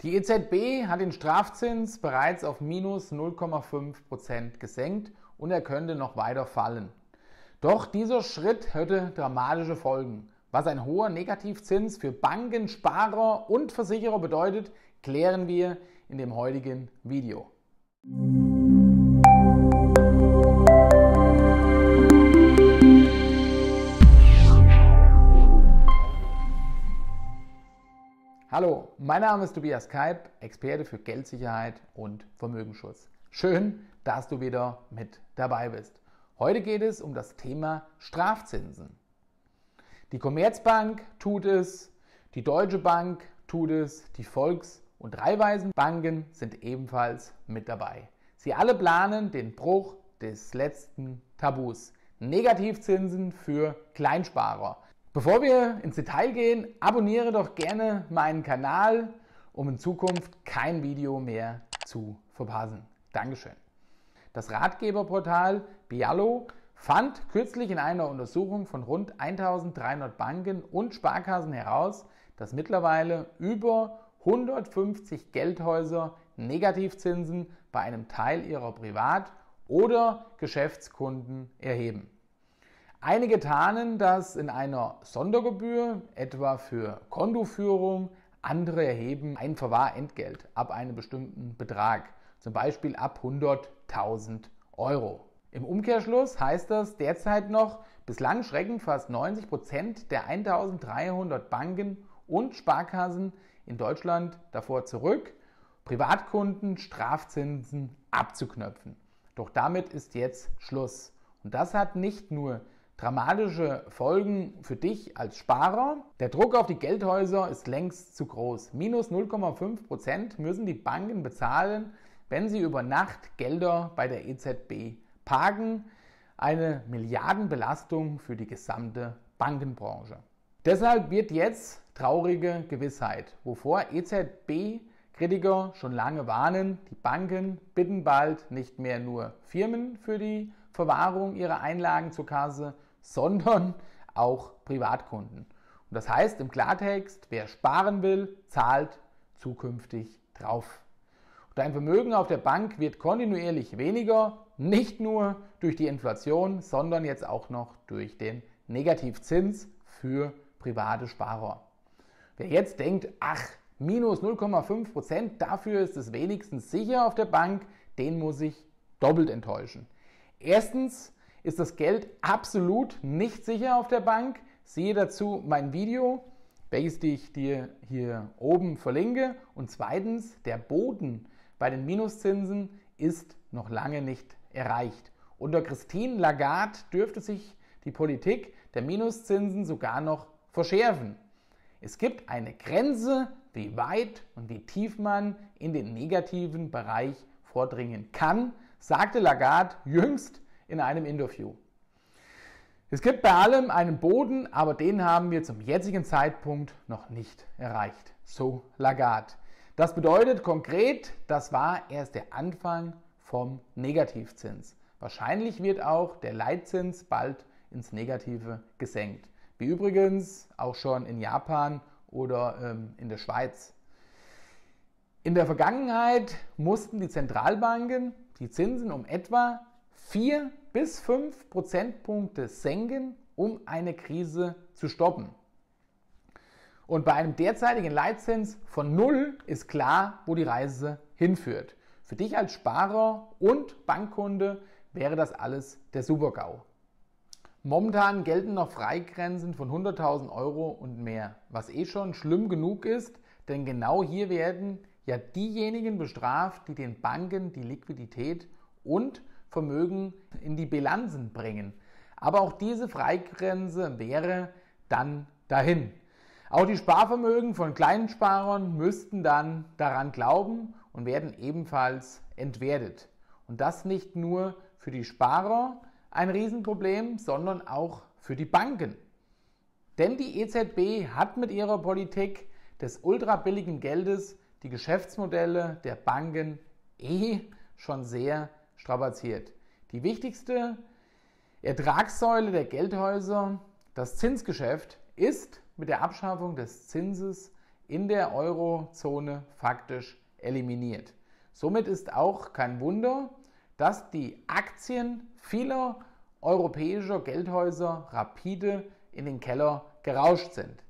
Die EZB hat den Strafzins bereits auf minus 0,5% gesenkt und er könnte noch weiter fallen. Doch dieser Schritt hätte dramatische Folgen. Was ein hoher Negativzins für Banken, Sparer und Versicherer bedeutet, klären wir in dem heutigen Video. Hallo, mein Name ist Tobias Keib, Experte für Geldsicherheit und Vermögensschutz. Schön, dass du wieder mit dabei bist. Heute geht es um das Thema Strafzinsen. Die Commerzbank tut es, die Deutsche Bank tut es, die Volks- und Raiffeisenbanken sind ebenfalls mit dabei. Sie alle planen den Bruch des letzten Tabus. Negativzinsen für Kleinsparer. Bevor wir ins Detail gehen, abonniere doch gerne meinen Kanal, um in Zukunft kein Video mehr zu verpassen. Dankeschön. Das Ratgeberportal Biallo fand kürzlich in einer Untersuchung von rund 1300 Banken und Sparkassen heraus, dass mittlerweile über 150 Geldhäuser Negativzinsen bei einem Teil ihrer Privat- oder Geschäftskunden erheben. Einige tarnen das in einer Sondergebühr, etwa für Kontoführung, andere erheben ein Verwahrentgelt ab einem bestimmten Betrag, zum Beispiel ab 100.000 Euro. Im Umkehrschluss heißt das derzeit noch, bislang schrecken fast 90% der 1300 Banken und Sparkassen in Deutschland davor zurück, Privatkunden Strafzinsen abzuknöpfen. Doch damit ist jetzt Schluss. Und das hat nicht nur dramatische Folgen für dich als Sparer. Der Druck auf die Geldhäuser ist längst zu groß. Minus 0,5% müssen die Banken bezahlen, wenn sie über Nacht Gelder bei der EZB parken. Eine Milliardenbelastung für die gesamte Bankenbranche. Deshalb wird jetzt traurige Gewissheit, wovor EZB-Kritiker schon lange warnen. Die Banken bitten bald nicht mehr nur Firmen für die Verwahrung ihrer Einlagen zur Kasse, sondern auch Privatkunden. Und das heißt im Klartext, wer sparen will, zahlt zukünftig drauf. Und dein Vermögen auf der Bank wird kontinuierlich weniger, nicht nur durch die Inflation, sondern jetzt auch noch durch den Negativzins für private Sparer. Wer jetzt denkt, ach, minus 0,5%, dafür ist es wenigstens sicher auf der Bank, den muss ich doppelt enttäuschen. Erstens ist das Geld absolut nicht sicher auf der Bank. Siehe dazu mein Video, welches ich dir hier oben verlinke. Und zweitens, der Boden bei den Minuszinsen ist noch lange nicht erreicht. Unter Christine Lagarde dürfte sich die Politik der Minuszinsen sogar noch verschärfen. Es gibt eine Grenze, wie weit und wie tief man in den negativen Bereich vordringen kann, sagte Lagarde jüngst in einem Interview. Es gibt bei allem einen Boden, aber den haben wir zum jetzigen Zeitpunkt noch nicht erreicht. So Lagarde. Das bedeutet konkret, das war erst der Anfang vom Negativzins. Wahrscheinlich wird auch der Leitzins bald ins Negative gesenkt. Wie übrigens auch schon in Japan oder in der Schweiz. In der Vergangenheit mussten die Zentralbanken die Zinsen um etwa 4 bis 5 Prozentpunkte senken, um eine Krise zu stoppen. Und bei einem derzeitigen Leitzins von 0 ist klar, wo die Reise hinführt. Für dich als Sparer und Bankkunde wäre das alles der Super-GAU. Momentan gelten noch Freigrenzen von 100.000 Euro und mehr, was schon schlimm genug ist, denn genau hier werden ja diejenigen bestraft, die den Banken die Liquidität und Vermögen in die Bilanzen bringen. Aber auch diese Freigrenze wäre dann dahin. Auch die Sparvermögen von Kleinsparern müssten dann daran glauben und werden ebenfalls entwertet. Und das nicht nur für die Sparer ein Riesenproblem, sondern auch für die Banken. Denn die EZB hat mit ihrer Politik des ultrabilligen Geldes die Geschäftsmodelle der Banken schon sehr strapaziert. Die wichtigste Ertragssäule der Geldhäuser, das Zinsgeschäft, ist mit der Abschaffung des Zinses in der Eurozone faktisch eliminiert. Somit ist auch kein Wunder, dass die Aktien vieler europäischer Geldhäuser rapide in den Keller gerauscht sind.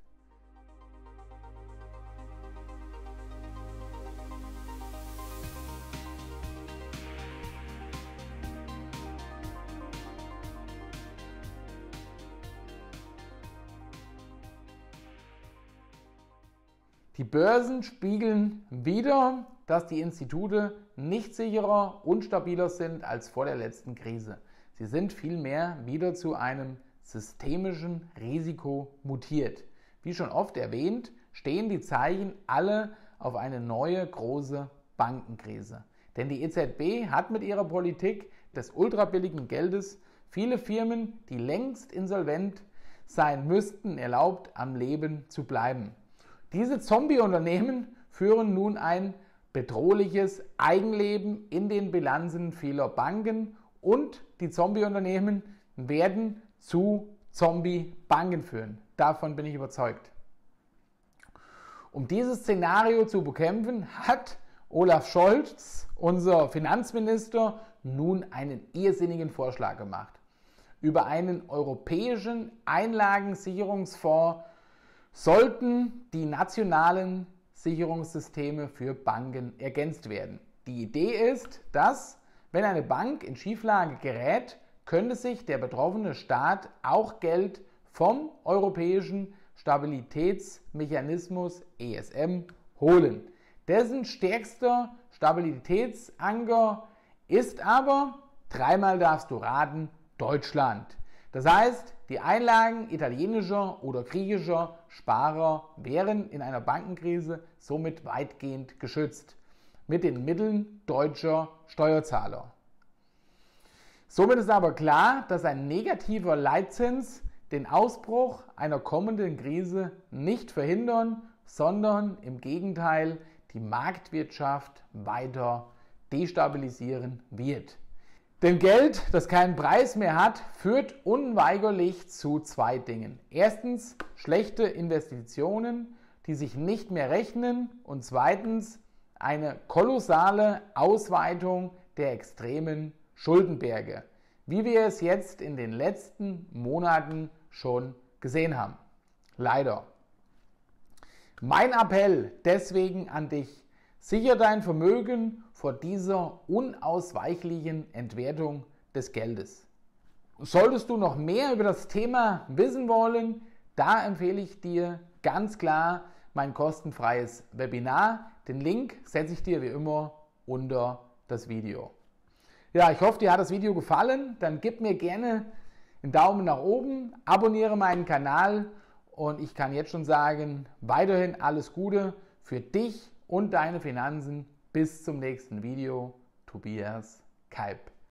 Die Börsen spiegeln wider, dass die Institute nicht sicherer und stabiler sind als vor der letzten Krise. Sie sind vielmehr wieder zu einem systemischen Risiko mutiert. Wie schon oft erwähnt, stehen die Zeichen alle auf eine neue große Bankenkrise. Denn die EZB hat mit ihrer Politik des ultrabilligen Geldes viele Firmen, die längst insolvent sein müssten, erlaubt, am Leben zu bleiben. Diese Zombie-Unternehmen führen nun ein bedrohliches Eigenleben in den Bilanzen vieler Banken und die Zombie-Unternehmen werden zu Zombie-Banken führen. Davon bin ich überzeugt. Um dieses Szenario zu bekämpfen, hat Olaf Scholz, unser Finanzminister, nun einen irrsinnigen Vorschlag gemacht. Über einen europäischen Einlagensicherungsfonds sollten die nationalen Sicherungssysteme für Banken ergänzt werden. Die Idee ist, dass, wenn eine Bank in Schieflage gerät, könnte sich der betroffene Staat auch Geld vom Europäischen Stabilitätsmechanismus ESM holen. Dessen stärkster Stabilitätsanker ist aber, dreimal darfst du raten, Deutschland. Das heißt, die Einlagen italienischer oder griechischer Sparer wären in einer Bankenkrise somit weitgehend geschützt mit den Mitteln deutscher Steuerzahler. Somit ist aber klar, dass ein negativer Leitzins den Ausbruch einer kommenden Krise nicht verhindern, sondern im Gegenteil die Marktwirtschaft weiter destabilisieren wird. Denn Geld, das keinen Preis mehr hat, führt unweigerlich zu zwei Dingen. Erstens schlechte Investitionen, die sich nicht mehr rechnen, und zweitens eine kolossale Ausweitung der extremen Schuldenberge, wie wir es jetzt in den letzten Monaten schon gesehen haben. Leider. Mein Appell deswegen an dich: Sichere dein Vermögen vor dieser unausweichlichen Entwertung des Geldes. Solltest du noch mehr über das Thema wissen wollen, da empfehle ich dir ganz klar mein kostenfreies Webinar. Den Link setze ich dir wie immer unter das Video. Ja, ich hoffe, dir hat das Video gefallen. Dann gib mir gerne einen Daumen nach oben, abonniere meinen Kanal und ich kann jetzt schon sagen, weiterhin alles Gute für dich und deine Finanzen. Bis zum nächsten Video. Tobias Kalb.